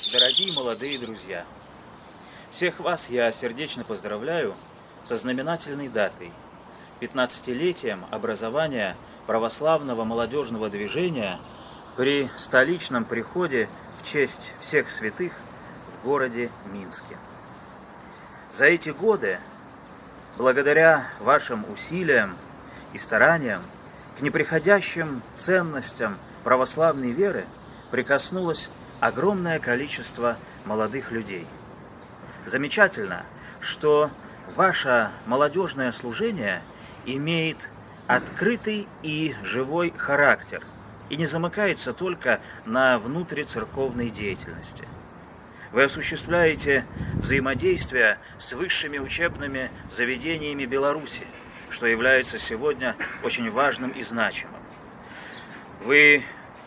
Дорогие молодые друзья, всех вас я сердечно поздравляю со знаменательной датой – 15-летием образования православного молодежного движения при столичном приходе в честь всех святых в городе Минске. За эти годы, благодаря вашим усилиям и стараниям, к неприходящим ценностям православной веры прикоснулось огромное количество молодых людей. Замечательно, что ваше молодежное служение имеет открытый и живой характер и не замыкается только на внутрицерковной деятельности. Вы осуществляете взаимодействие с высшими учебными заведениями Беларуси, что является сегодня очень важным и значимым. Вы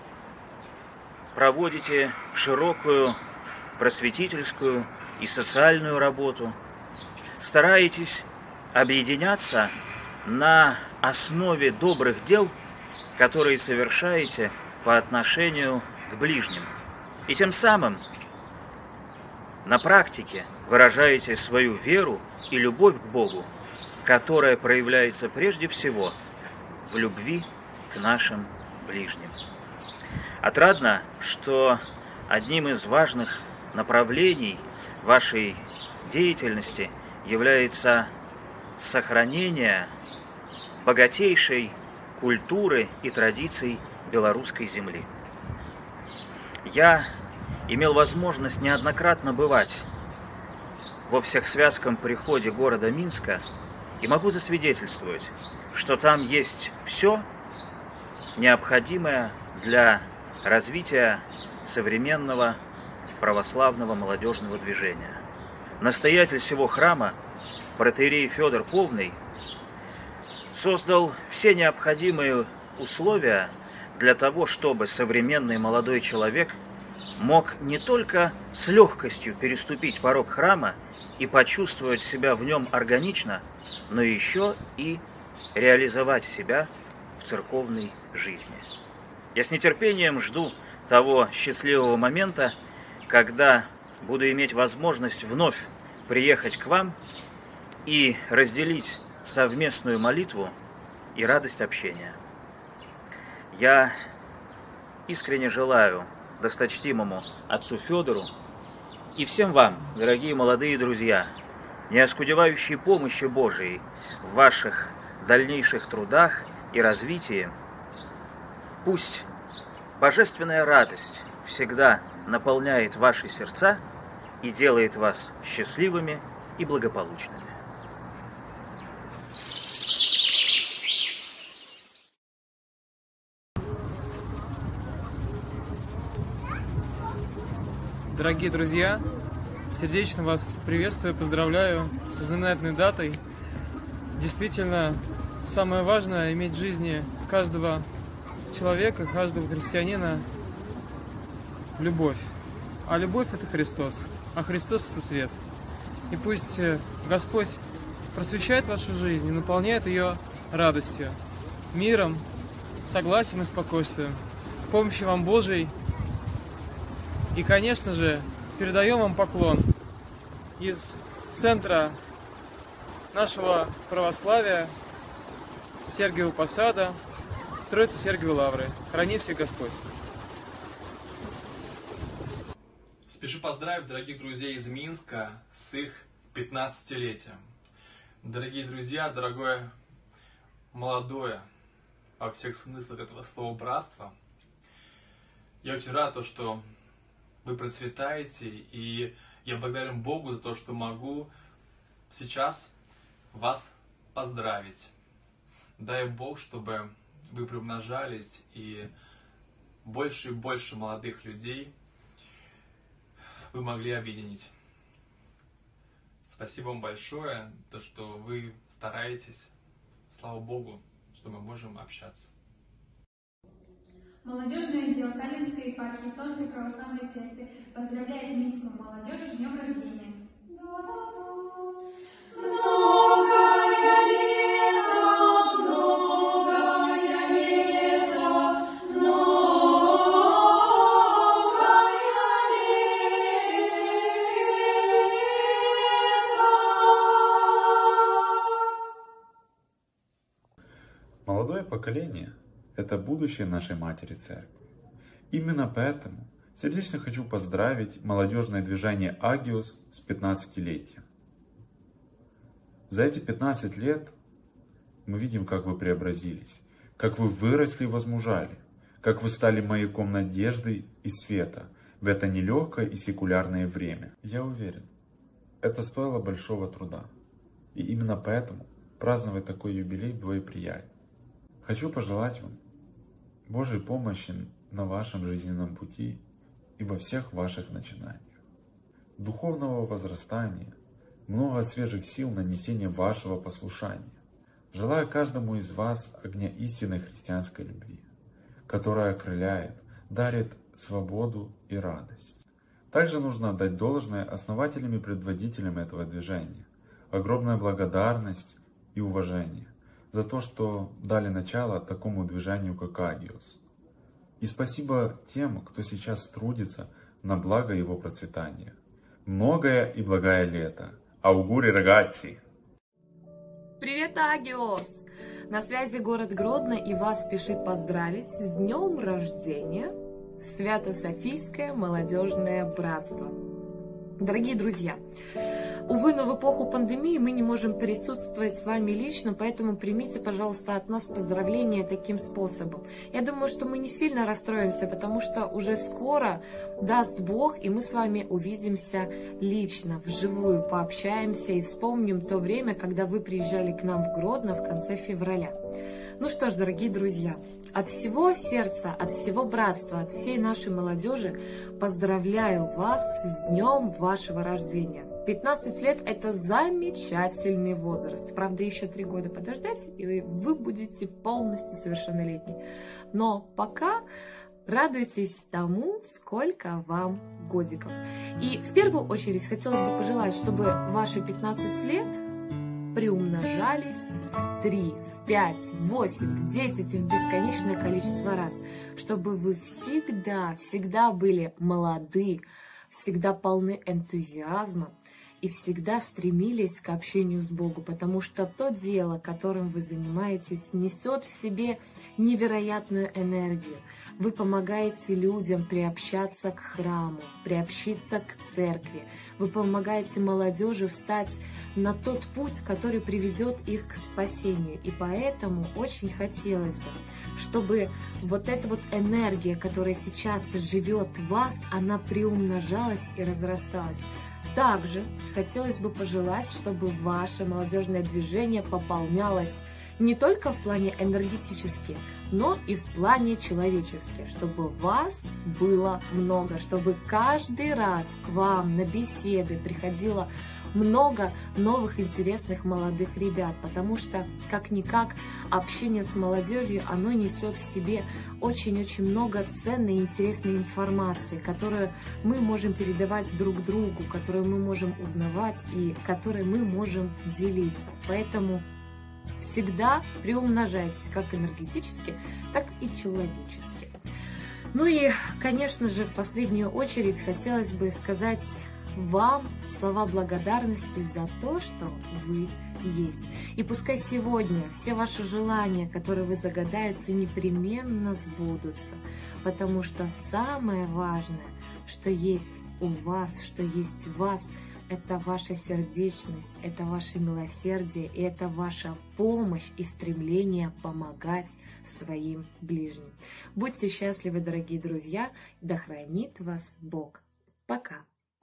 проводите широкую просветительскую и социальную работу, стараетесь объединяться на основе добрых дел, которые совершаете по отношению к ближним. И тем самым на практике выражаете свою веру и любовь к Богу, которая проявляется прежде всего в любви к нашим ближним. Отрадно, что одним из важных направлений вашей деятельности является сохранение богатейшей культуры и традиций белорусской земли. Я имел возможность неоднократно бывать во Всехсвятском приходе города Минска и могу засвидетельствовать, что там есть все необходимое для развития современного православного молодежного движения. Настоятель всего храма, протоиерей Федор Полный, создал все необходимые условия для того, чтобы современный молодой человек мог не только с легкостью переступить порог храма и почувствовать себя в нем органично, но еще и реализовать себя в церковной жизни. Я с нетерпением жду того счастливого момента, когда буду иметь возможность вновь приехать к вам и разделить совместную молитву и радость общения. Я искренне желаю досточтимому отцу Федору и всем вам, дорогие молодые друзья, неоскудевающей помощи Божией в ваших дальнейших трудах и развитии. Пусть божественная радость всегда наполняет ваши сердца и делает вас счастливыми и благополучными. Дорогие друзья, сердечно вас приветствую, поздравляю со знаменательной датой. Действительно, самое важное — иметь в жизни каждого человека, каждого христианина любовь. А любовь — это Христос, а Христос — это свет. И пусть Господь просвещает вашу жизнь и наполняет ее радостью, миром, согласием и спокойствием, помощью вам Божией. И, конечно же, передаем вам поклон из центра нашего православия Сергиева Посада, Троицы Сергиевой Лавры. Храни всех Господь. Спешу поздравить дорогих друзей из Минска с их 15-летием. Дорогие друзья, дорогое молодое, во всех смыслах этого слова, братство, я очень рад, что вы процветаете, и я благодарен Богу за то, что могу сейчас вас поздравить. Дай Бог, чтобы вы приумножались, и больше молодых людей вы могли объединить. Спасибо вам большое, то, что вы стараетесь. Слава Богу, что мы можем общаться. Молодежное дело Таллинской епархии Христовской Православной Церкви поздравляет минскую молодежь с днем рождения. поколение – это будущее нашей Матери Церкви. Именно поэтому сердечно хочу поздравить молодежное движение Агиос с 15-летием. За эти 15 лет мы видим, как вы преобразились, как вы выросли и возмужали, как вы стали маяком надежды и света в это нелегкое и секулярное время. Я уверен, это стоило большого труда. И именно поэтому праздновать такой юбилей вдвое приятнее. Хочу пожелать вам Божьей помощи на вашем жизненном пути и во всех ваших начинаниях. Духовного возрастания, много свежих сил на несение вашего послушания. Желаю каждому из вас огня истинной христианской любви, которая окрыляет, дарит свободу и радость. Также нужно отдать должное основателям и предводителям этого движения. Огромная благодарность и уважение за то, что дали начало такому движению, как Агиос. И спасибо тем, кто сейчас трудится на благо его процветания. Многое и благое лето. Аугури рагаци! Привет, Агиос! На связи город Гродно, и вас спешит поздравить с днем рождения Свято-Софийское молодежное братство. Дорогие друзья, увы, но в эпоху пандемии мы не можем присутствовать с вами лично, поэтому примите, пожалуйста, от нас поздравления таким способом. Я думаю, что мы не сильно расстроимся, потому что уже скоро, даст Бог, и мы с вами увидимся лично, вживую, пообщаемся и вспомним то время, когда вы приезжали к нам в Гродно в конце февраля. Ну что ж, дорогие друзья, от всего сердца, от всего братства, от всей нашей молодежи поздравляю вас с днем вашего рождения. 15 лет – это замечательный возраст. Правда, еще 3 года подождать, и вы будете полностью совершеннолетний. Но пока радуйтесь тому, сколько вам годиков. И в первую очередь хотелось бы пожелать, чтобы ваши 15 лет приумножались в 3, в 5, в 8, в 10 и в бесконечное количество раз. Чтобы вы всегда были молоды, всегда полны энтузиазма и всегда стремились к общению с Богом, потому что то дело, которым вы занимаетесь, несет в себе невероятную энергию. Вы помогаете людям приобщаться к храму, приобщиться к церкви. Вы помогаете молодежи встать на тот путь, который приведет их к спасению. И поэтому очень хотелось бы, чтобы вот эта вот энергия, которая сейчас живет в вас, она приумножалась и разрасталась. Также хотелось бы пожелать, чтобы ваше молодежное движение пополнялось не только в плане энергетически, но и в плане человечески, чтобы вас было много, чтобы каждый раз к вам на беседы приходило много новых интересных молодых ребят, потому что, как-никак, общение с молодежью, оно несет в себе очень-очень много ценной и интересной информации, которую мы можем передавать друг другу, которую мы можем узнавать и которой мы можем делиться. Поэтому всегда приумножайтесь как энергетически, так и человечески. Ну и, конечно же, в последнюю очередь хотелось бы сказать вам слова благодарности за то, что вы есть. И пускай сегодня все ваши желания, которые вы загадаете, непременно сбудутся, потому что самое важное, что есть у вас, что есть в вас, это ваша сердечность, это ваше милосердие, и это ваша помощь и стремление помогать своим ближним. Будьте счастливы, дорогие друзья, да хранит вас Бог. Пока!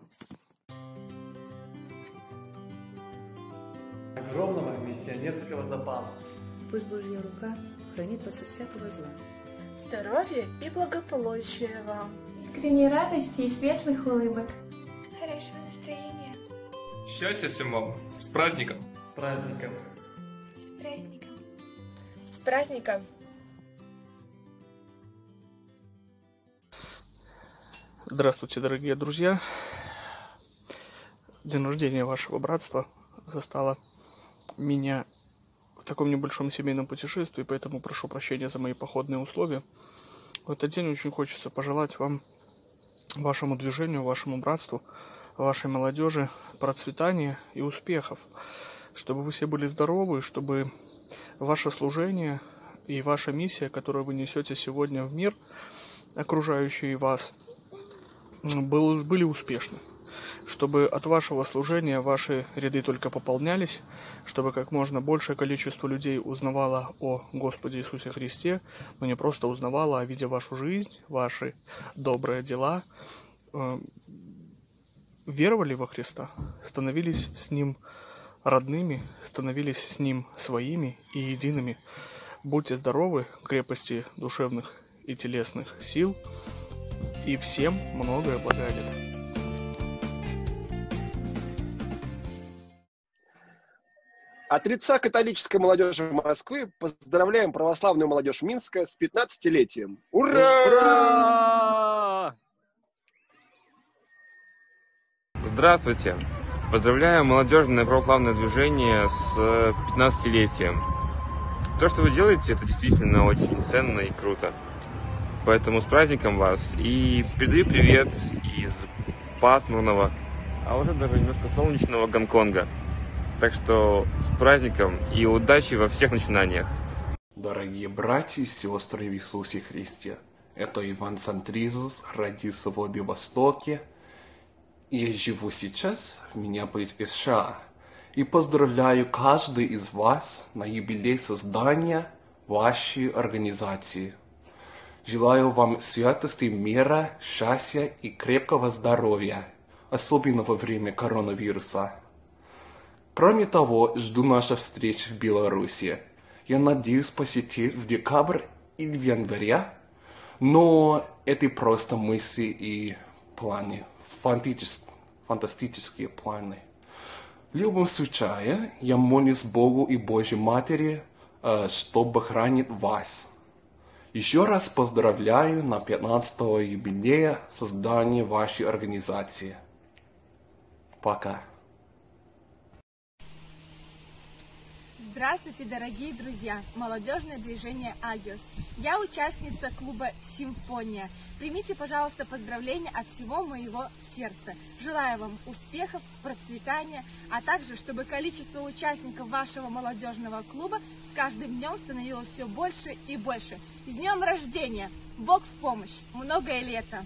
Огромного миссионерского запала. Пусть Божья рука хранит вас от всякого зла. Здоровья и благополучия вам. Искренней радости и светлых улыбок. Хорошего настроения. Счастья всем вам! С праздником! С праздником! С праздником! С праздником! Здравствуйте, дорогие друзья! День рождения вашего братства застало меня в таком небольшом семейном путешествии, поэтому прошу прощения за мои походные условия. В этот день очень хочется пожелать вам, вашему движению, вашему братству, вашей молодежи процветания и успехов, чтобы вы все были здоровы, чтобы ваше служение и ваша миссия, которую вы несете сегодня в мир, окружающий вас, были успешны. Чтобы от вашего служения ваши ряды только пополнялись, чтобы как можно большее количество людей узнавало о Господе Иисусе Христе, но не просто узнавало, а видя вашу жизнь, ваши добрые дела, веровали во Христа, становились с Ним родными, становились с Ним своими и едиными. Будьте здоровы, крепости душевных и телесных сил, и всем многое благоволит. От лица католической молодежи Москвы поздравляем православную молодежь Минска с 15-летием. Ура! Ура! Здравствуйте! Поздравляю молодежное православное движение с 15-летием. То, что вы делаете, это действительно очень ценно и круто. Поэтому с праздником вас. И передаю привет из пасмурного, а уже даже немножко солнечного Гонконга. Так что с праздником и удачи во всех начинаниях. Дорогие братья и сестры в Иисусе Христе, это Иван Сантризус, родился в Владивостоке. Я живу сейчас в Миннеаполисе, США. И поздравляю каждый из вас на юбилей создания вашей организации. Желаю вам святости мира, счастья и крепкого здоровья, особенно во время коронавируса. Кроме того, жду нашей встречи в Беларуси. Я надеюсь посетить в декабрь или в январе, но это просто мысли и планы, фантастические планы. В любом случае, я молюсь Богу и Божьей Матери, чтобы хранить вас. Еще раз поздравляю на 15-го юбилея создания вашей организации. Пока. Здравствуйте, дорогие друзья! Молодежное движение «Агиос». Я участница клуба «Симфония». Примите, пожалуйста, поздравления от всего моего сердца. Желаю вам успехов, процветания, а также, чтобы количество участников вашего молодежного клуба с каждым днем становилось все больше и больше. С днем рождения! Бог в помощь! Многое лето!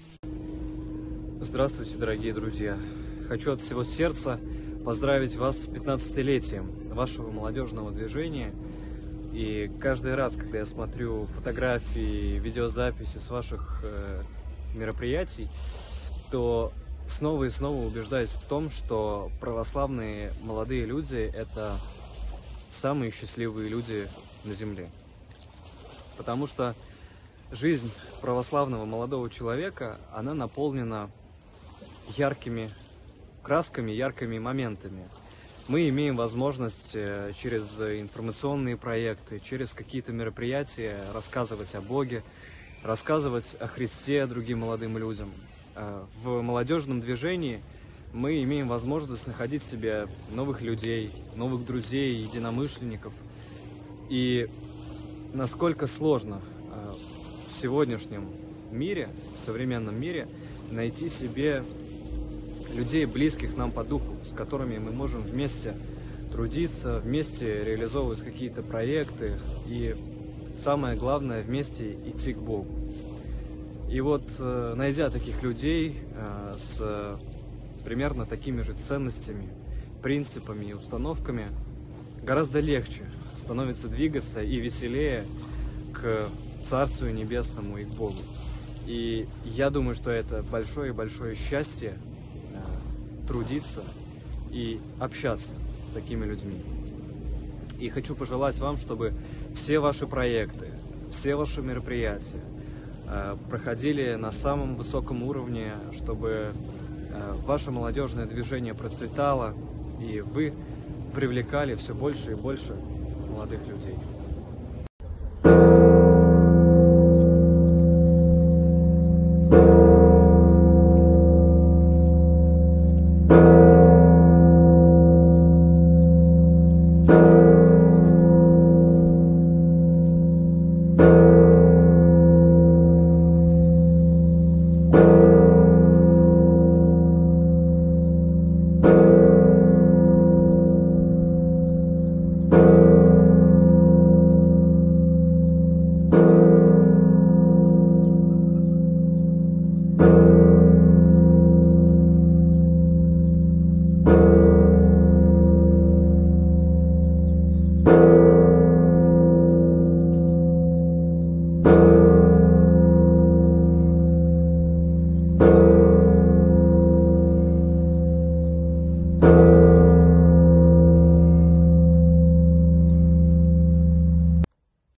Здравствуйте, дорогие друзья! Хочу от всего сердца поздравить вас с 15-летием вашего молодежного движения. И каждый раз, когда я смотрю фотографии, видеозаписи с ваших мероприятий, то снова и снова убеждаюсь в том, что православные молодые люди – это самые счастливые люди на земле. Потому что жизнь православного молодого человека, она наполнена яркими красками, яркими моментами. Мы имеем возможность через информационные проекты, через какие-то мероприятия рассказывать о Боге, рассказывать о Христе другим молодым людям. В молодежном движении мы имеем возможность находить в себе новых людей, новых друзей, единомышленников. И насколько сложно в сегодняшнем мире, в современном мире, найти себе людей, близких нам по духу, с которыми мы можем вместе трудиться, вместе реализовывать какие-то проекты и, самое главное, вместе идти к Богу. И вот, найдя таких людей с примерно такими же ценностями, принципами и установками, гораздо легче становится двигаться и веселее к Царству Небесному и к Богу. И я думаю, что это большое-большое счастье трудиться и общаться с такими людьми. И хочу пожелать вам, чтобы все ваши проекты, все ваши мероприятия проходили на самом высоком уровне, чтобы ваше молодежное движение процветало, и вы привлекали все больше и больше молодых людей.